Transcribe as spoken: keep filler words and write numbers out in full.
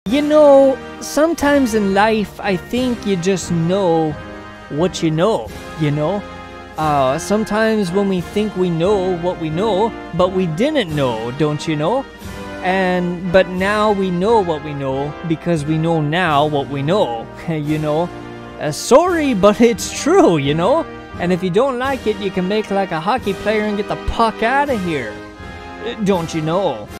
You know, sometimes in life, I think you just know what you know, you know? Uh, sometimes when we think we know what we know, but we didn't know, don't you know? And, but now we know what we know because we know now what we know, you know? Uh, sorry, but it's true, you know? And if you don't like it, you can make like a hockey player and get the puck out of here. Uh, Don't you know?